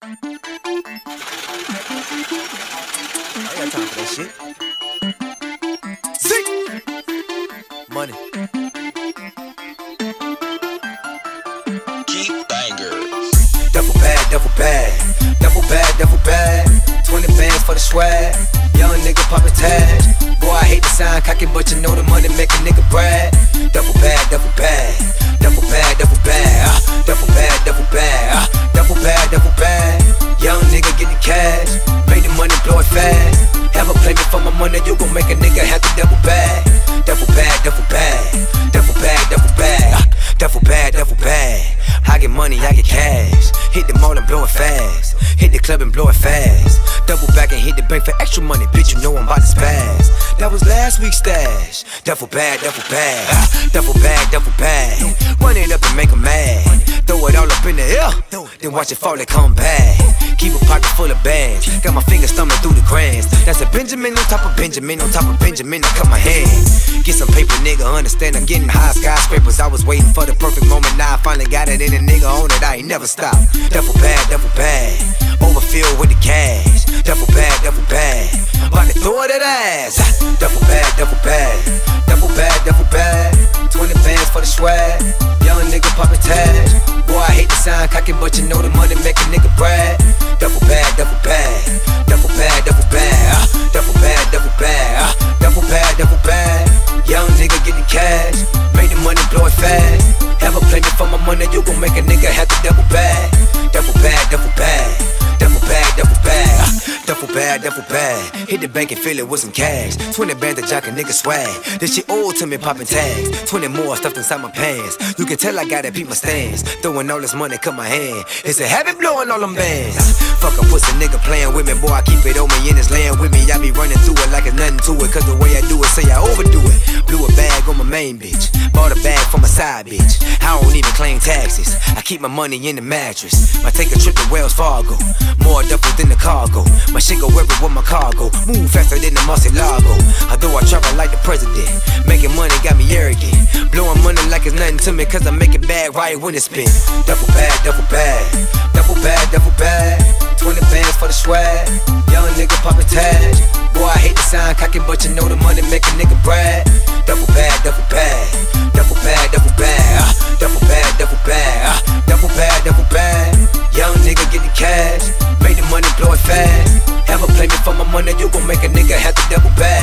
I ain't got time for that shit. Sick money. Keep bangers. Duffel bag, duffel bag, duffel bag, duffel bag. 20 bands for the swag. Young nigga poppin' tags. Boy, I hate the sign cocky, but you know the money make a nigga brag. Duffel bag, duffel bag, duffel bag, duffel bag, duffel bag, duffel bag, duffel bag, duffel bag. Young nigga getting cash, make the money blow it fast. Have a payment for my money, you gon' make a nigga have to double bag. Duffel bag, duffel bag, duffel bag, duffel bag, duffel bag, duffel bag. I get money, I get cash. Hit the mall and blow it fast. Hit the club and blow it fast. Double back and hit the bank for extra money, bitch, you know I'm about to spaz. That was last week's stash. Duffel bag, duffel bag, duffel bag, duffel bag. Run it up and make 'em mad. Throw it all up in the air, then watch it fall and come back. Keep a pocket full of bands. Got my fingers thumbing through the grands. That's a Benjamin on top of Benjamin on top of Benjamin. I cut my hand. Get some paper, nigga, understand I'm getting high skyscrapers. I was waiting for the perfect moment, now I finally got it, and a nigga on it, I ain't never stop. Duffel bag, overfilled with the cash. Duffel bag, about to throw it at ass. Duffel bag, duffel bag, duffel bag, duffel bag. 20 bands for the swag. Young nigga poppin' tags. Boy, I hate the sign cocky, but you know the money make a nigga brag. Duffel bag, duffel bag, duffel bag, duffel bag, duffel bag, duffel bag, duffel bag, duffel bag. Young nigga getting cash, make the money blow it fast. Have a payment for my money, you gon' make a nigga have to double bag. Duffel bag, duffel bag, duffel bag, duffel bag, duffel bag, duffel bag. Hit the bank and fill it with some cash. 20 bands to jock a nigga swag. This shit old to me, poppin' tags. 20 more stuffed inside my pants. You can tell I gotta beat my stance. Throwing all this money, cut my hand. It's a habit blowing all them bands. Fuck a pussy nigga playing with me, boy, I keep it on me in this land with me. I be running through it like it's nothing to it, cause the way I do it, say I overdo it. Blew a bag on my main bitch, bought a bag for my side bitch. I don't even claim taxes, I keep my money in the mattress. Might take a trip to Wells Fargo, more duffel than the cargo. My shit go everywhere my cargo, move faster than the Murcielago. Although I travel like the president, making money got me arrogant. Blowing money like it's nothing to me, cause I make it bag right when it's spent. Duffel bag, duffel bag, duffel bag, duffel bag. 20 bands for the swag, young nigga poppin' tags. Boy, I hate the sign cocky, but you know the money make a nigga brag. Duffel bag, duffel bag, duffel bag, duffel bag, duffel bag, duffel bag, duffel bag, duffel bag. Young nigga getting cash, make the money blow it fast. Have a payment for my money, you gon' make a nigga have to double bag.